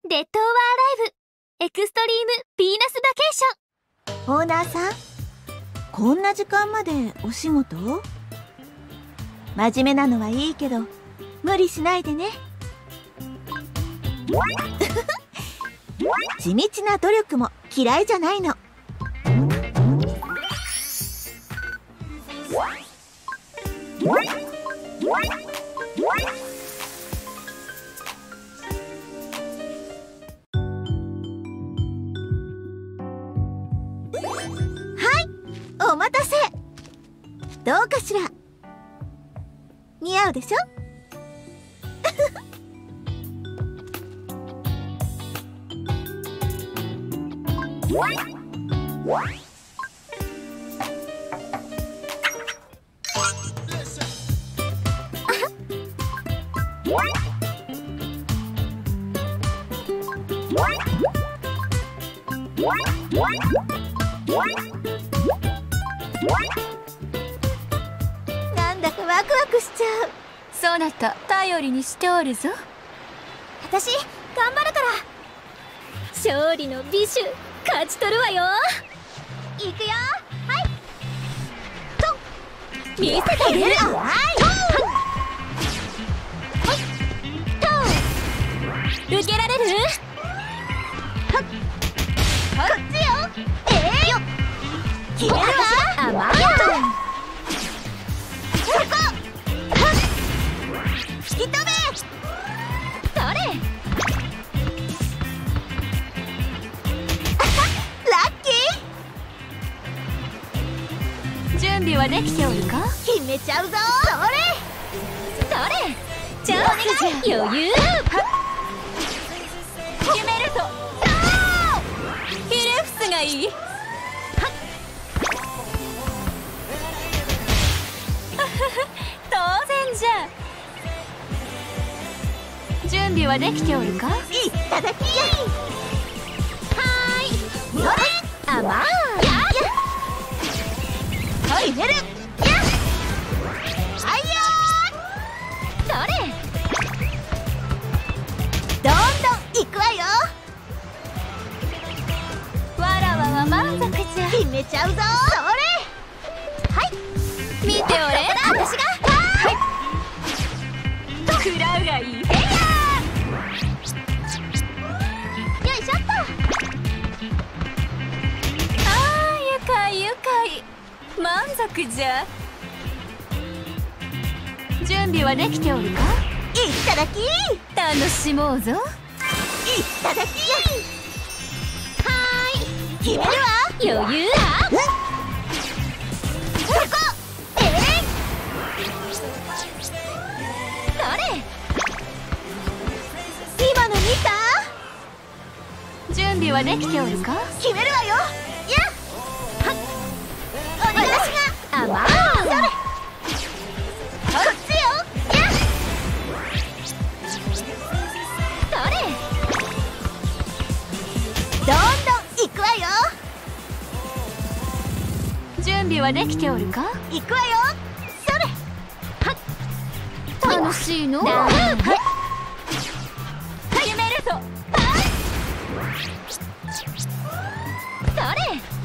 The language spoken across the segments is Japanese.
デッド・オア・アライブエクストリーム・ヴィーナス・バケーション。 オーナーさん、こんな時間までお仕事？真面目なのはいいけど無理しないでね。地道な努力も嫌いじゃないの。お待たせ。どうかしら。似合うでしょ。なんだかワクワクしちゃう。 そなた頼りにしておるぞ。 私頑張るから。 勝利の美酒勝ち取るわよ。 行くよ。はい見せてあげる。受けられる？ こっちよ。決めるわ。 甘い。 そこ。引き止め。 誰？ ラッキー。 準備はできておるか？ 決めちゃうぞ。 誰？チャンスじゃ。余裕。決めると。ひれ伏すがいい。当然じゃ。準備はできておるか？ いただき。 はーい。 それ。 甘い。 決める。はいよー。 誰？ どんどん行くわよ。 わらわは満足じゃ。 決めちゃうぞ。 見ておれ。 私が。 食らうがいい。 よいしょっと。 愉快愉快。満足じゃ。準備はできておるか？ いただき。 楽しもうぞ。 いただき。 はーい。 決めるわ。 余裕。 そこ。 誰？ 今の見た？ 準備はできておるか？ 決めるわよ。私が。 甘い。 こっちよ。 誰？ どんどん行くわよ。 準備はできておるか？ 行くわよ。それ。 楽しいの？決めると。誰？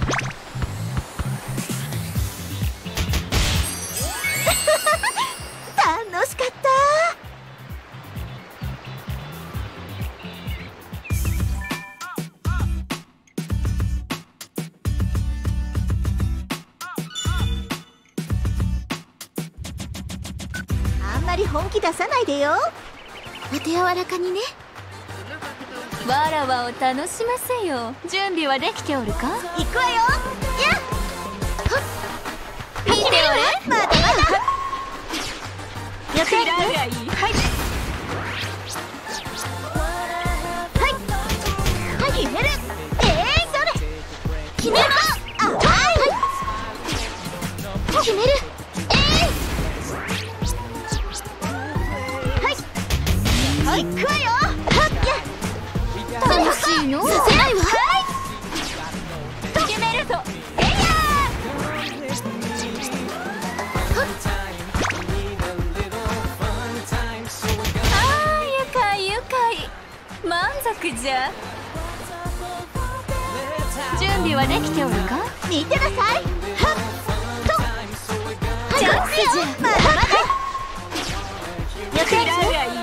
楽しかった。あんまり本気出さないでよ。お手柔らかにね。 わらわを楽しませよ。準備はできておるか？ 行くわよ。 見ておれ。 まだまだ。よ食らうがいい。はい。 決める。それ。決める。決める。行くわよ。 楽しいの？ させないわ。 決めると。愉快愉快。満足足じゃ。準備はできておるか。 見てなさい。はっとチャンスじゃ。 まだまだ予定食らうがいい。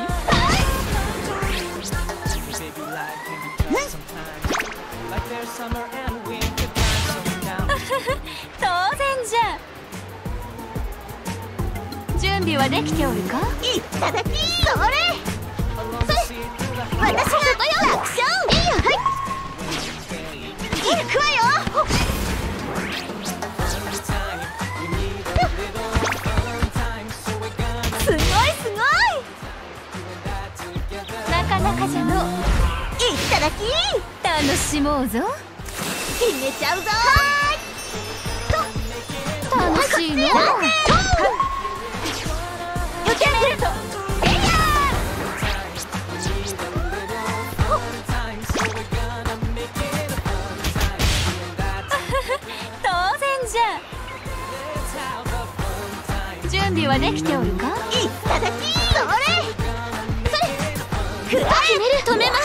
当然じゃ。準備はできておるか。 いただき。それ私が楽勝。いいよ。はい行くわよ。すごいすごい。 なかなかじゃの。 いただき。 楽しもうぞ。 決めちゃうぞ。 楽しいの。 予定すると。 当然じゃ。準備はできておるか。 いただき。それ決める。止めます。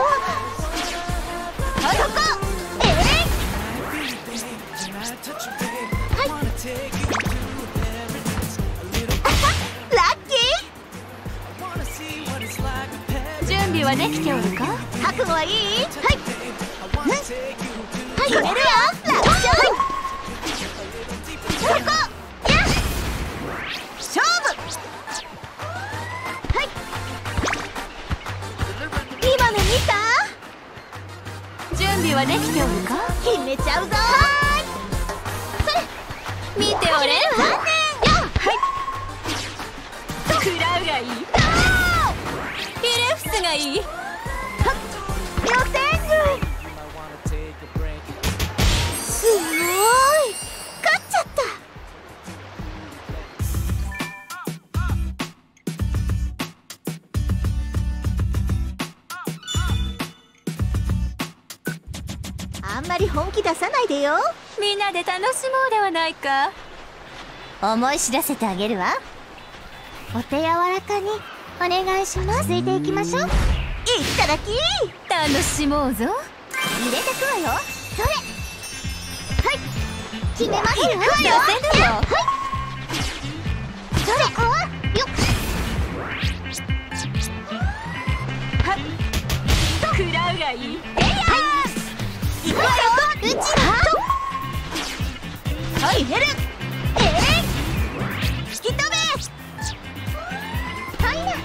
そこ。ラッキ準備はできておるか。 ー。覚悟はいい。はい決めるよ。楽勝。そこ。や勝負。はい今の見た。 準備はできておるか。 決めちゃうぞ。 見ておれ。 残念。 食らうがいい。ひれ伏すがいい。 予選群。すごい。勝っちゃった。あんまり本気出さないでよ。 みんなで楽しもうではないか。 思い知らせてあげるわ。お手柔らかにお願いします。続いていきましょう。いただき。 楽しもうぞ。 入れてくわよ。それはい決めますよ。 寄せるよ。 それよっ食らうがいい。 いくわよ。うちのはい減る。引き止め。はいな。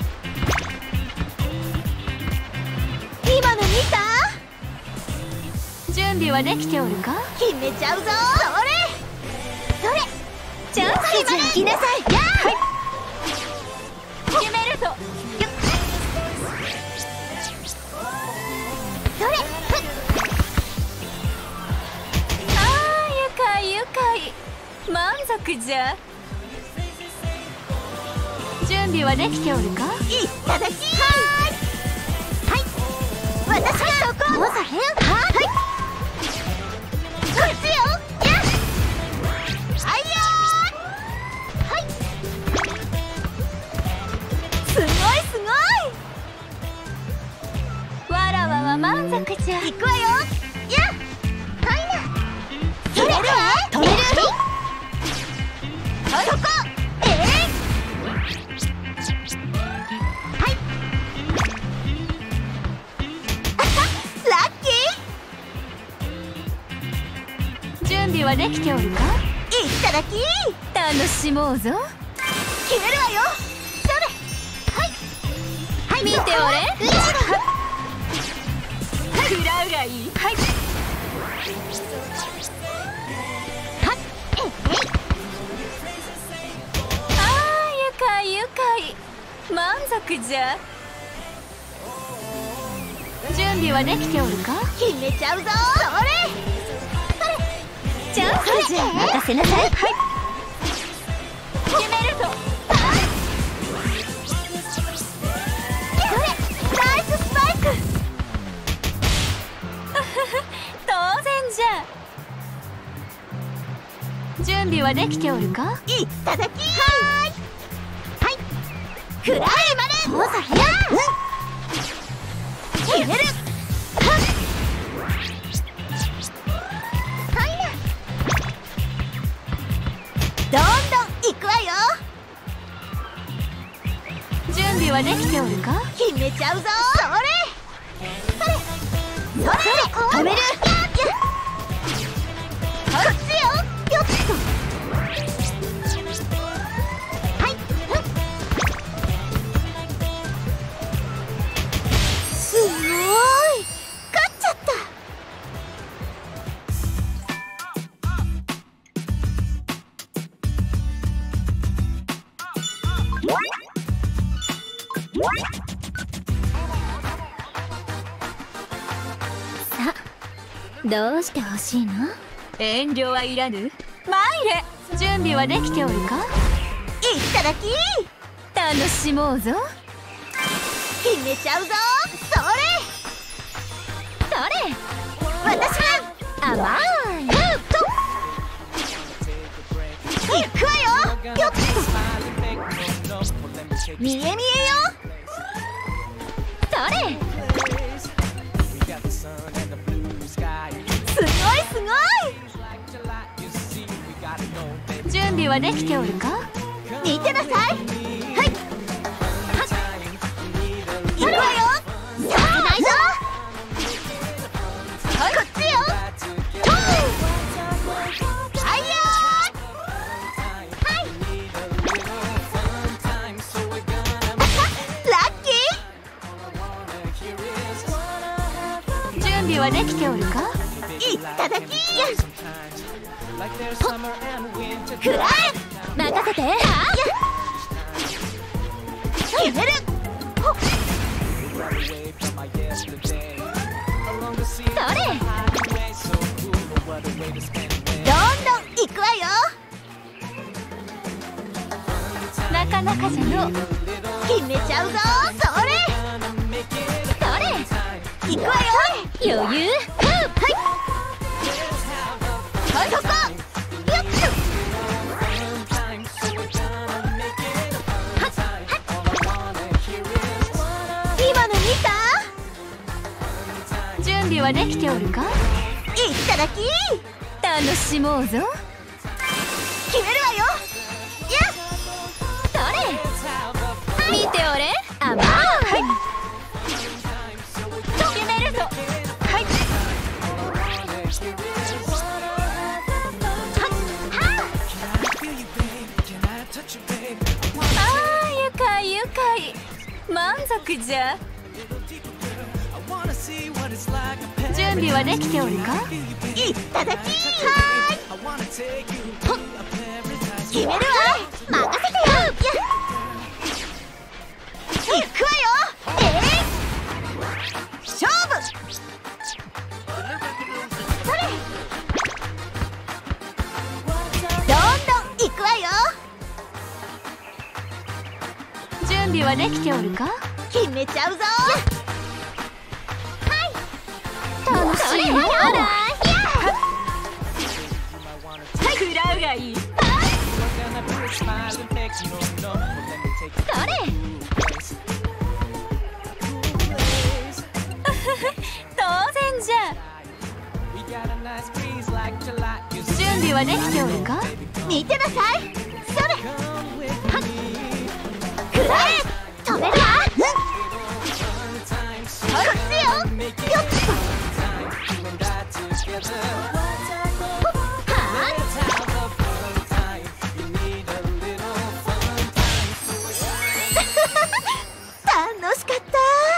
今の見た。 準備はできておるか。 決めちゃうぞ。それチャンスじゃ。 行きなさい。 決めると。 それああ愉快愉快。満足じゃ。準備はできておるか。 いただき。はい私がそこ。もさへん。はいこっちよ。やっはいよー。はいすごいすごい。 わらわは満足じゃ。 行くわよ。やっはいな。それ止める。そこ。はいラッキー。 準備はできておるか。 いただき。 楽しもうぞ。 決めるわよ。それはいはい見ておれ。 うちの食らうがいい。 はいああ愉快愉快。満足じゃ。準備はできておるか。 決めちゃうぞ。それチャンスじゃ。 任せなさい。 決めると。 それナイススパイク。 当然じゃ。準備はできておるか。 いただき。はいフライまで。もうさへん。決める。 備はできておるか。 決めちゃうぞ。それ止める。こっちよ。よっと。はい。すごい。勝っちゃった。さあ、どうしてほしいの？ 遠慮はいらぬ。参れ。準備はできておるか。 いっただき。 楽しもうぞ。 決めちゃうぞ。それ私が甘い。 行くわよ。よっと。見え見えよ。 それすごいすごい。 準備はできておるか。 見てなさい。はい行くわよ。させないぞ。こっちよ。とはいよー。はいラッキ準備はできておるか。 ー。いっただきや。くらえ。任せて。決める。 それどんどん行くわよ。 なかなかじゃの。 決めちゃうぞ。それ行くわよ。 余裕。 はいそこ。よっと。今の見た？ 準備はできておるか。 いっただき。 楽しもうぞ。 決めるわよ。やっそれ見ておれ。甘い。決めるぞ。 はいああ、愉快愉快。満足じゃ。準備はできておるか。 いっただき。はーい。決めるわ。任せてよ。行くわよ。勝負。それどんどん行くわよ。 準備はできておるか。 決めちゃうぞ。 楽しいの。 ほら食らうがいい。それ当然じゃ。準備はできておるか。 見てなさい。それくらえ。止めるわ。こっちよ。よっと。楽しかった。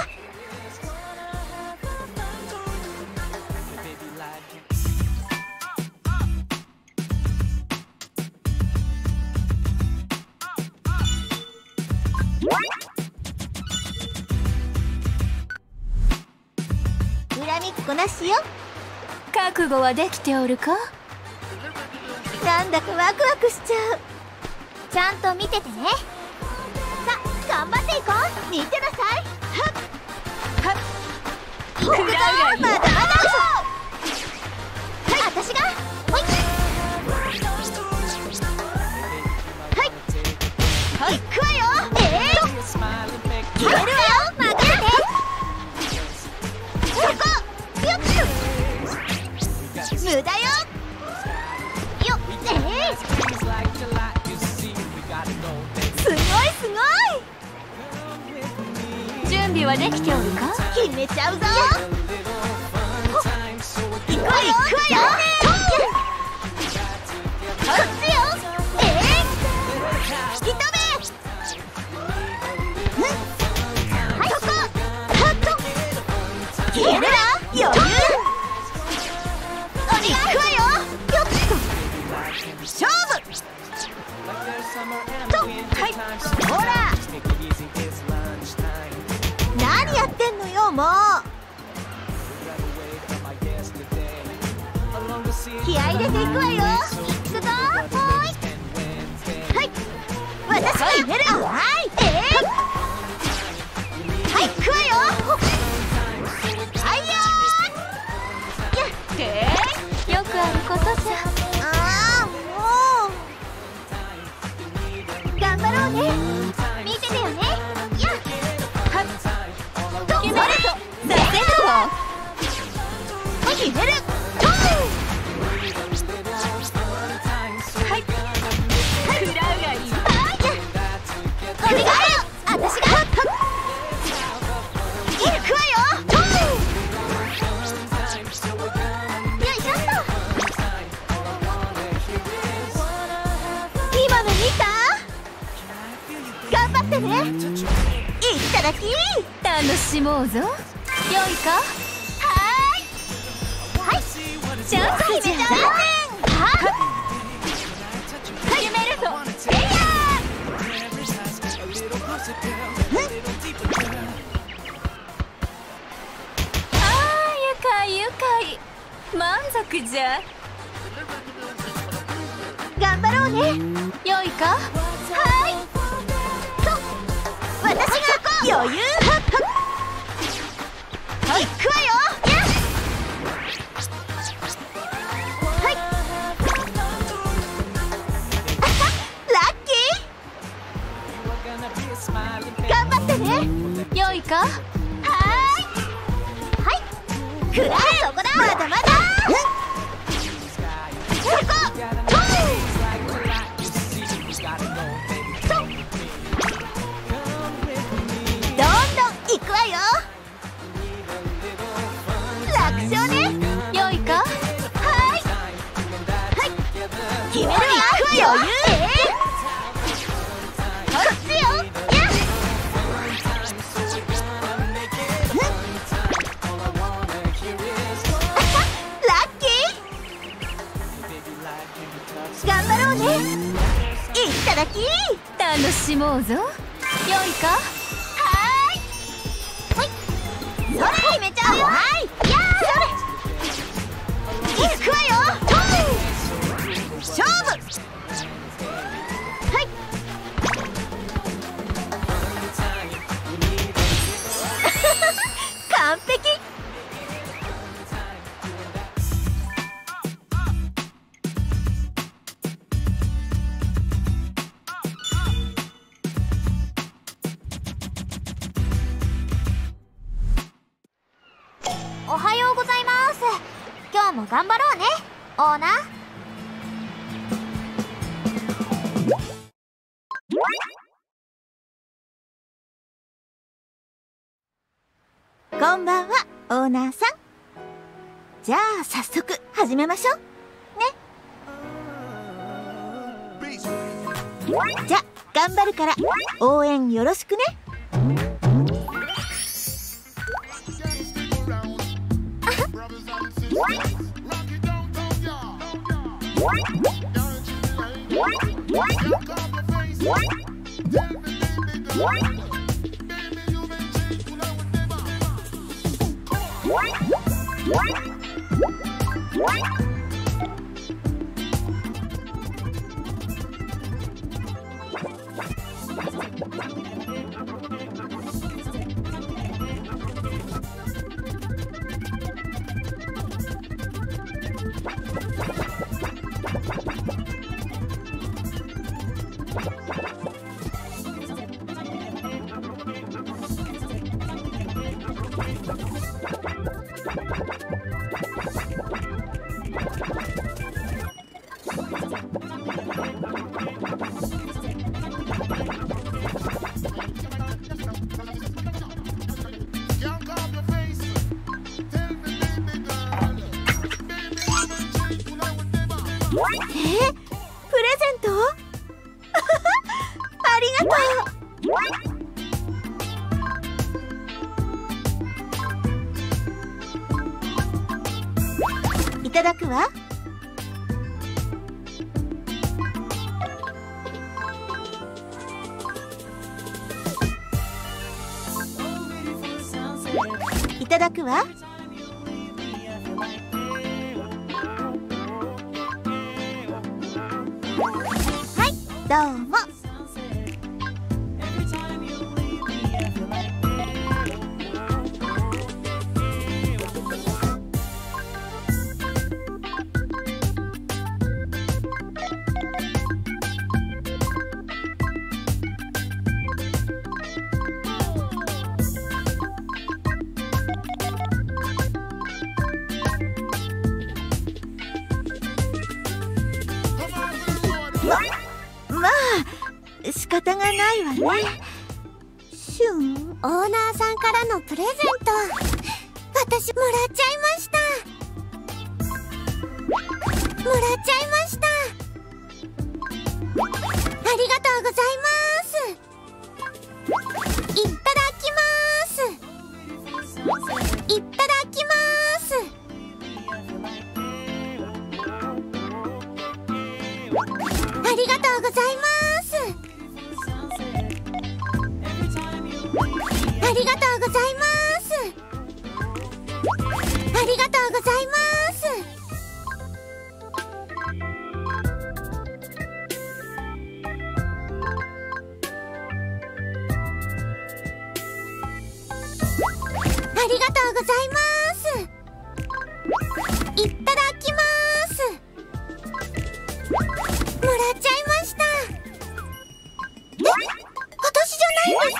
恨みっこなしよ。 覚悟はできておるか。 なんだかワクワクしちゃう。ちゃんと見ててね。さあ頑張っていこう。見てなさい。はっ食らうがいい。 まだまだ。私がほい。はい行くわよ。決めるわよ。任せて。そこよっと。無駄よ。よっすごいすごい。 備はできておるか。 決めちゃうぞ。行くわよ。こっちよ。一目。はい、そこ。カット。決めるな。余裕。行くわよ。よっと。勝負。と、はい。ほら。何やってんのよ、もう。気合い入れていくわよ。行くぞ。はい。私が入れる。はい。はい、行くわよ。はいよー。 よくあることじゃ。 ああ、もう。頑張ろうね。見ててよね。やっ。はっ。と、 決めると。出せるわ。 決める。いただき。 楽しもうぞ。よいか。 はい。 チャンスじゃ。 決めるぞ。 愉快愉快。満足じゃ。 頑張ろうね。 よいか。 私が余裕。はい、行くわよ。はい。ラッキー。頑張ってね。 よいか。 はい。くらえ、そこだ。まだまだ。そこ。行くわよ。楽勝ね。 よいか。 はい決めるわ。余裕。こっちよ。ラッキー。頑張ろうね。いただき。 楽しもうぞ。よいか。 それ決めちゃうよ。はい。やー。行くわよ。勝負。はい。完璧。おはようございます。今日も頑張ろうね、オーナー。こんばんは、オーナーさん。じゃあ早速始めましょうね。じゃあ頑張るから応援よろしくね。 プレゼントありがとう。いただくわ。いただくわ。はい、どうも。まあ仕方がないわね。シュン、オーナーさんからのプレゼント、私もらっちゃいました。もらっちゃいました。ありがとうございます。いただきます。いただきます。ありがとうございます。ありがとうございます。ありがとうございます。ありがとうございます。いただきます。もらっちゃいました。私じゃないん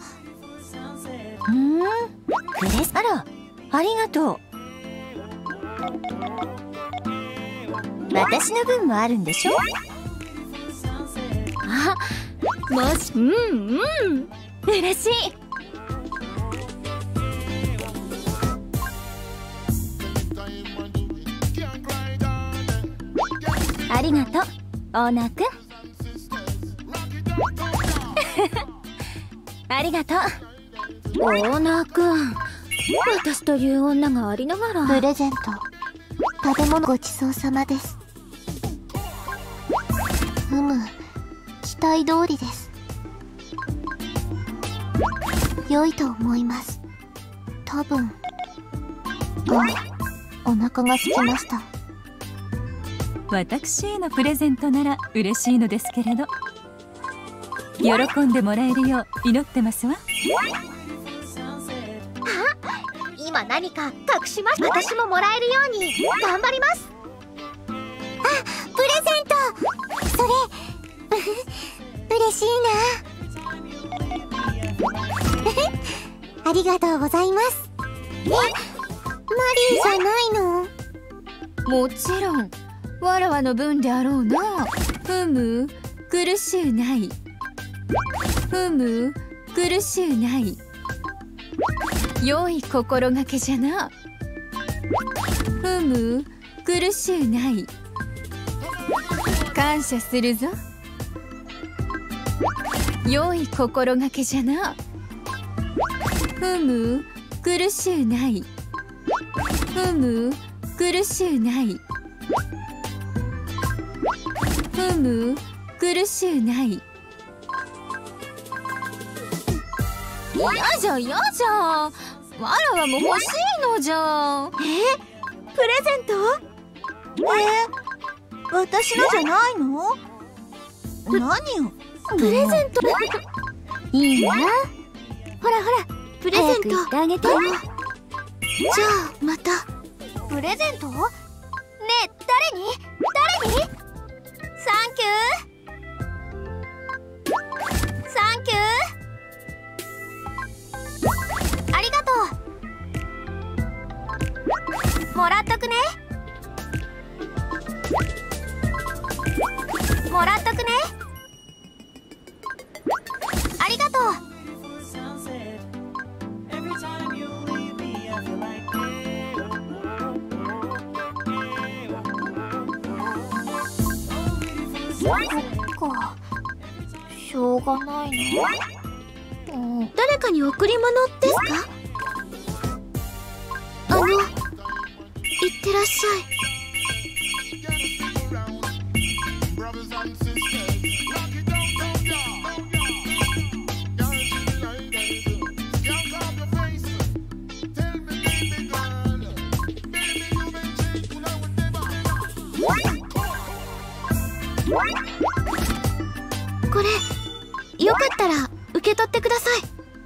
ですか？ あら、ありがとう。私の分もあるんでしょ？あ、もし、嬉しい。ありがとう、オーナーくん。ありがとう、オーナーくん。私という女がありながら。 プレゼント、食べ物ごちそうさまです。期待通りです。良いと思います。多分。お腹が空きました。 私へのプレゼントなら嬉しいのですけれど、喜んでもらえるよう祈ってますわ。 今何か隠しました。私ももらえるように頑張ります。あ、プレゼント。それ嬉しいな。ありがとうございます。マリーじゃないの？ もちろんわらわの分であろうな。ふむ、苦しゅうない。ふむ、苦しゅうない。良い心がけじゃな。ふむ、苦しゅうない。感謝するぞ。良い心がけじゃな。ふむ、苦しゅうない。ふむ、苦しゅうない。ふむ、苦しゅうない。嫌じゃ嫌じゃ。わらわも欲しいのじゃ。 プレゼント？私のじゃないの？何よ？プレゼント？ いいわ。 ほらほら、プレゼント。 早く言ってあげて。 じゃあまた。プレゼント？ねえ、誰に？サンキュー。サンキュー。ありがとう。もらっとくね。もらっとくね。ありがとう。 そっか、しょうがないね。誰かに贈り物ですか？いってらっしゃい。これよかったら受け取ってください。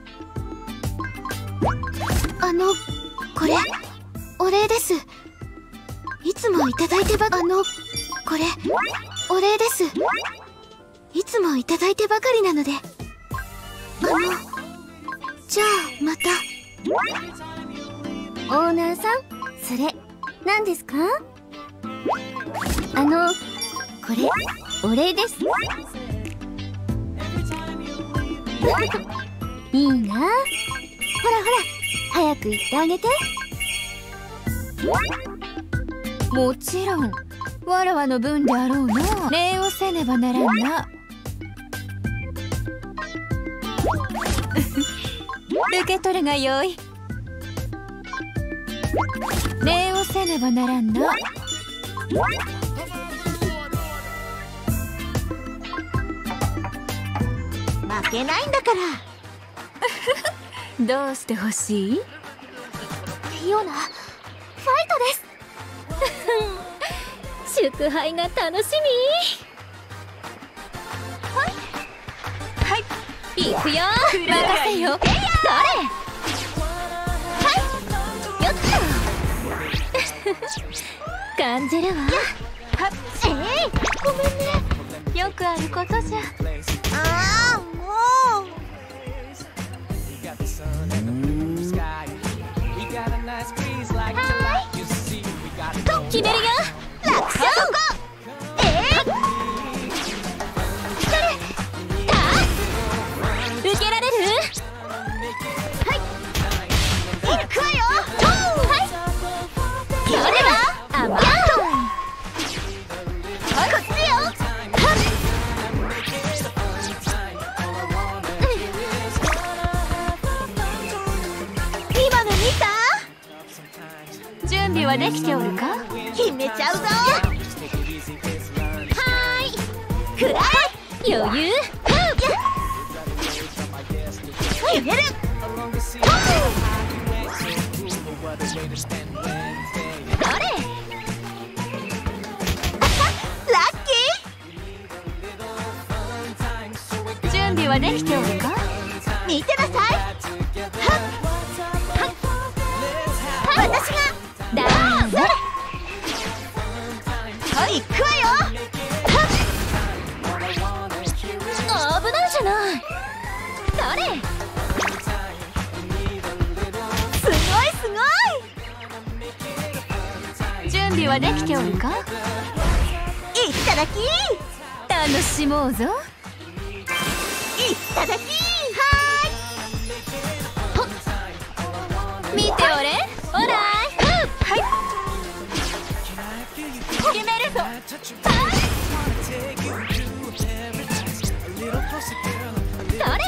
これお礼です。いつもいただいてばこれお礼です。いつもいただいてばかりなので。じゃあまた。オーナーさん、それ何ですか？これお礼です。いいな。ほらほら、早く言ってあげて。 もちろんわらわの分であろうな。礼をせねばならんな。受け取るがよい。礼をせねばならんな。 負けないんだから。 どうしてほしい？ フィオナ、ファイトです。祝杯が楽しみ。 行くよ。任せよ。 誰？よっ感じるわ。 ごめんね。 よくあることじゃ。 もう。 決めるよ。 楽勝。 受けられる？ 行くわよ。 それは甘い。 こっちよ。今の見た？ 準備はできておるか？ 決めちゃうぞ。くらえ。 余裕。 決める。 どれ？ ラッキ準備はできておるか？ ー。見てなさい。私が。 だーそれ。行くわよ。 危ないじゃない。どれ？ すごいすごい。 準備はできておるか？ いただき。 楽しもうぞ。 いただき。 見ておれ。オーライ。決めるぞ。どれ？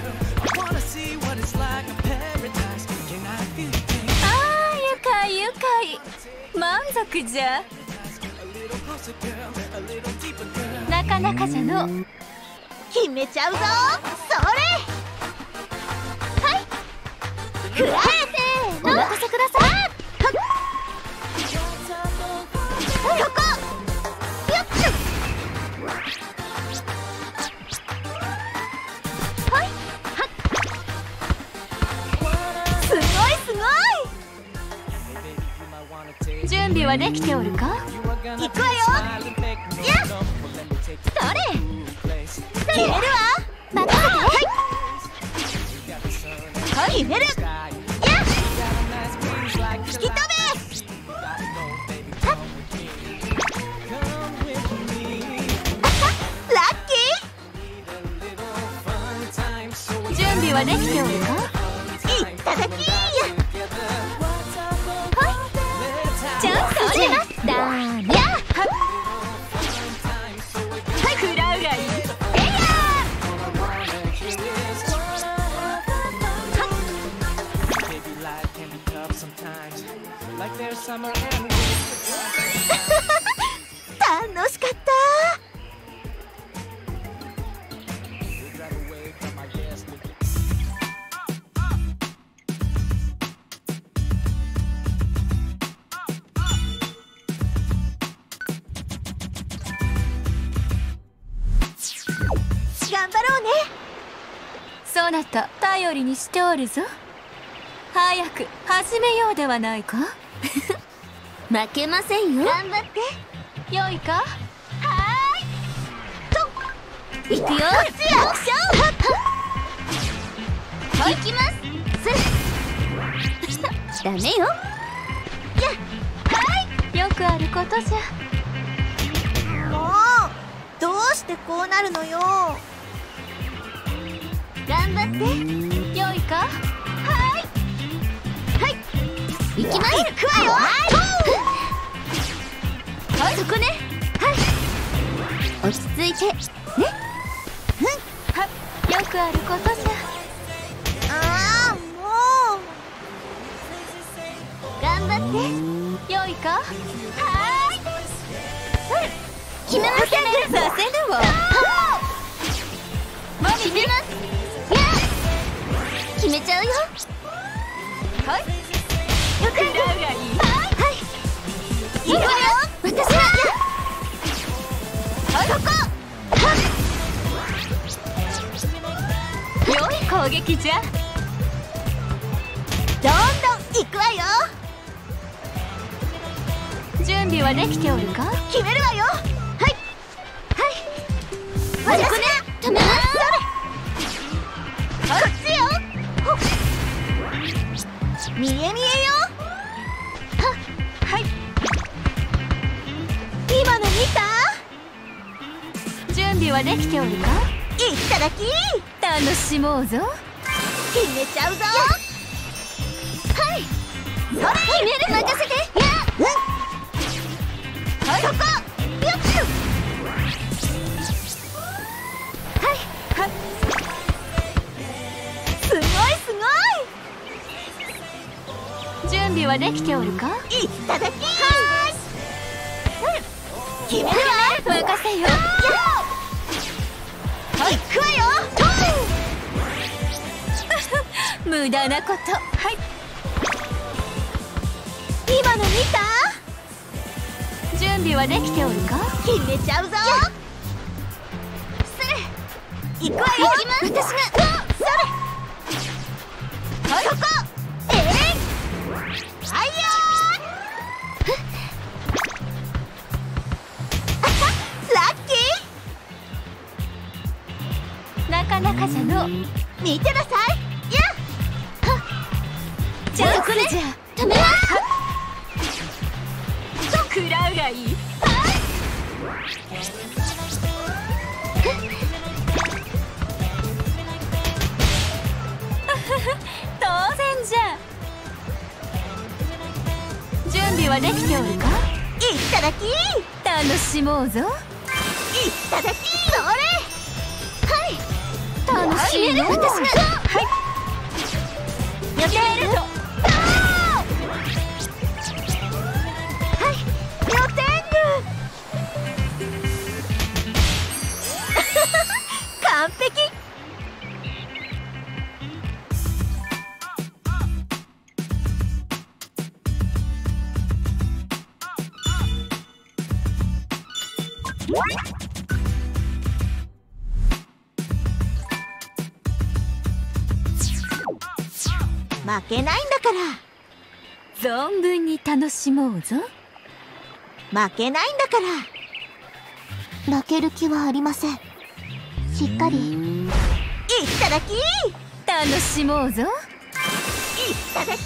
愉快愉快。満足じゃ。なかなかじゃの。 決めちゃうぞ。それ。くらえ。 お任せください。 ここ。よっと。すごいすごい。 準備はできておるか？ 行くわよ。やっ。 どれ？ 決めるわ。任せて。決める。やっ。引き止め。ラッキー。 準備はできておるか？ いただき。 じゃあそれはだーね。 く楽しかった。頑張ろうね。 そなた頼りにしておるぞ。早く始めようではないか。 負けませんよ。頑張って。 よいか。 はーい。と。いくよ。こっちよ。はい。行きます。ダメよ。や。 はい。よくあることじゃ。 もうどうしてこうなるのよ。頑張って。 よいか。 はい。はい。行きます。行くわよ。はい。そこね。はい。落ち着いて。ね。 はっ。よくあることじゃ。 ああ、もう。頑張って。 よいか。 はい。決めません。 させるわ。 もみじ。決めます。決めちゃうよ。 はい。 よくやる。 がいい。 はい。いいわよ。私は。 はい。 そこ。 良い攻撃じゃ。 どんどん行くわよ。 準備はできておるか。 決めるわよ。はい。私ね。止めます。こっちよ。見え見えよ。 はい。 今の見た？ 準備はできておるか。 いっただき。 楽しもうぞ。 決めちゃうぞ。はい。それ。決める。任せて。はい。そこ。よっと。はい。 はっ。 すごいすごい。 準備はできておるか。 いっただき。決めるわ。 任せよ。 はい。行くわよ。 無駄なこと。はい。 今の見た？ 準備はできておるか。 決めちゃうぞ。それ。行くわよ。行きます。私が。それ。はい。そこ。はいよー。ラッキなかなかじゃの。 ー。見てなさい。 チャンスじゃ。 止めます。 食らうがいい。当然じゃ。準備はできておるか。 いっただき。 楽しもうぞ。 いっただき。それ。はい。 楽しいの。 私が。 はい。やってるぞ。 はい。予定完璧。負けないんだから存分に楽しもうぞ。 負けないんだから負ける気はありません。しっかりいっただき。 楽しもうぞ。 いっただき。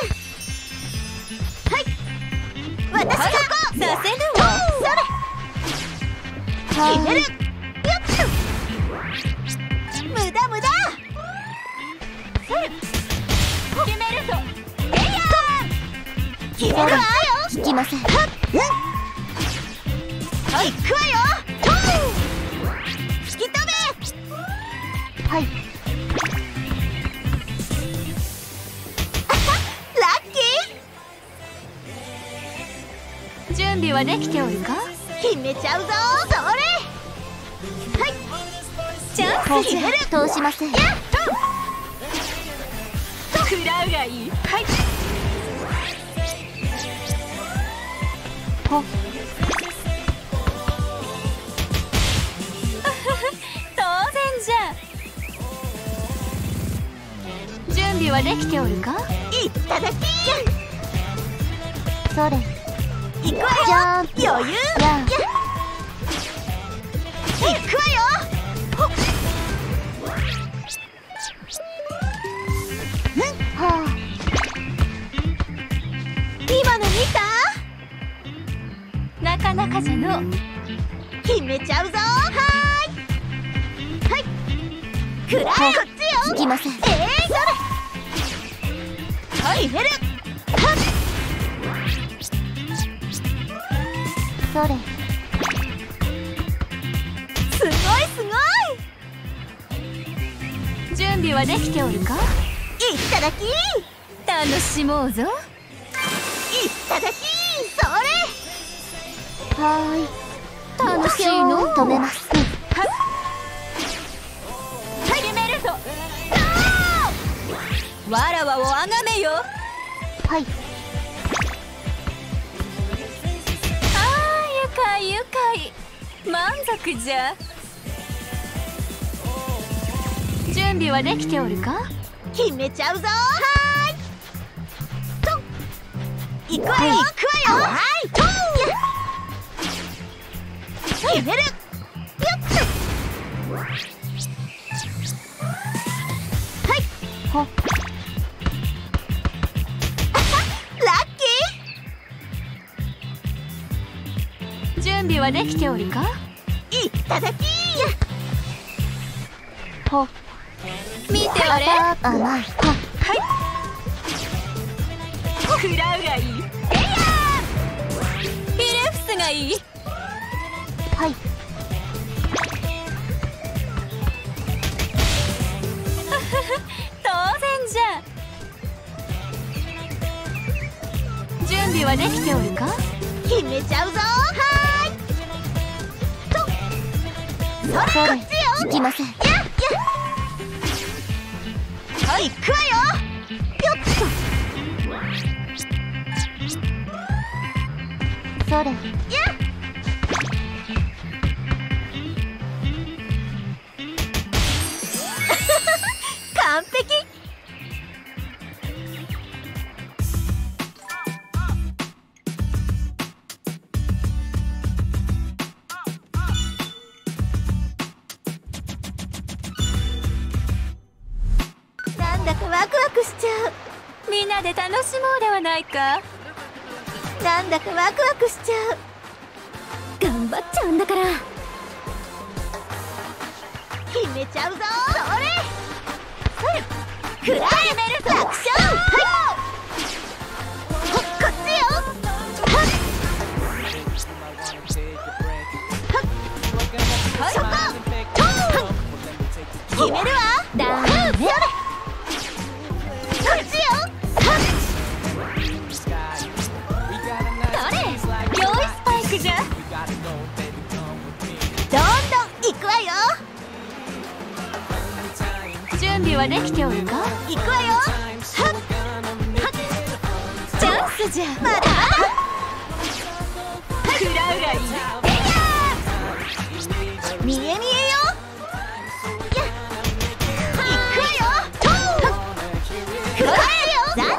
はい。私がこうさせるわ。 それ。決める。よっと。無駄無駄。それ。 決めるぞ。 決めるわよ。引きません。はい。行くわよ。引き止め。はい。ラッキー。 準備はできておるか？ 決めちゃうぞ。それ。はい。 チャンスじゃ。 通しません。やっと。 食らうがいい。はい。 ほ。 当然じゃ。準備はできておるか？ いっただき。それ。行くわよ。余裕。や。行くわよ。はあ。今の見た？ なかなかじゃの。 決めちゃうぞ。はーい。はい。くらい。こっちよ。行きません。それ。はい。決める。はっ。それ。すごいすごい。 準備はできておるか？ いっただき。 楽しもうぞ。 いっただき。それ。はーい。 楽しいの？ 止めます。 はい。決めるぞ。わらわをあがめよ。 はい。 愉快愉快。満足じゃ。準備はできておるか？ 決めちゃうぞ。はーい。と。行くわよ。行くわよ。はい。と。決める。よっと。はい。ほ。ラッキ準備はできておるか？ ー。いっただき。ほ。 見ておれ。 甘い。は。はい。 食らうがいい。 えいやヒレフスがいい。 はい。 当然じゃ。準備はできておるか？ 決めちゃうぞ。はーい。と。それ。こっちよ。行きません。やっ。はい。行くわよ。よっと。それ。やっ。完璧。なんだかワクワクしちゃう。 みんなで楽しもうではないか。 なんだかワクワクしちゃう。頑張っちゃうんだから。決めちゃうぞ。それ。くらえ。楽勝。はい。こっちよ。はっ。そこ。決めるわ。 だね。こっちよ。 どれ？用意スパイクじゃ。 どんどん行くわよ。 準備はできておるか？ 行くわよ。はっ。 チャンスじゃ。 まだ。 食らうがいい。 見え見えよ。行くわよ。くらえよ。残念。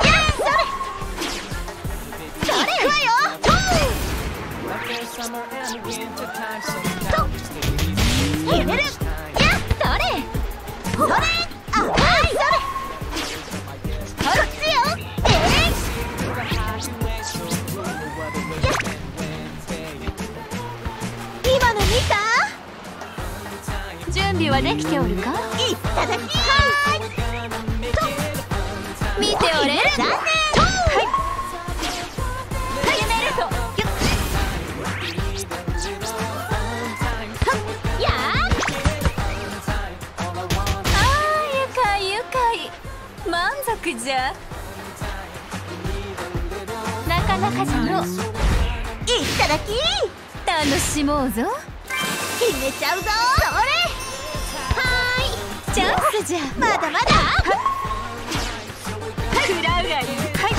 それ。行くわよ。決める。やっ。 どれ？ それ。あ、はい。それ。こっちよ。今の見た？ 準備はできておるか？ いっただき。はーい。 見ておれ。 残念。 決めるぞ。 や愉快愉快。満足じゃ。なかなかじゃの。 ただき。 楽しもうぞ。 決めちゃうぞ。それ。 チャンスじゃ。 まだまだ。 食らうがいい。はい。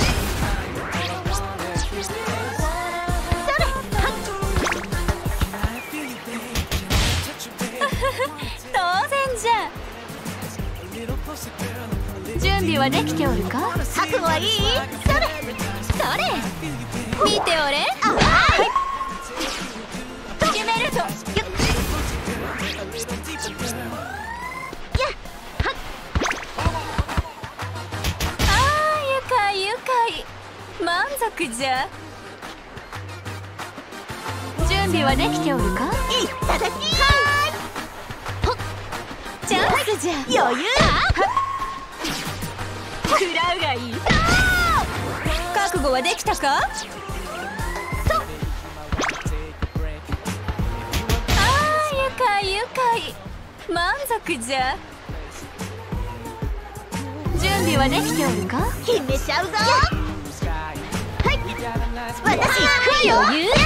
それ。 当然じゃ。準備はできておるか。 覚悟はいい。それ。 それ。見ておれ。 はい。 決めるぞ。満足じゃ。準備はできておるか。 いただき。 チャンスじゃ。 余裕。 食らうがいい。覚悟はできたか。愉快愉快。満足じゃ。準備はできておるか。 決めちゃうぞ。はい。私行くよ。 余裕。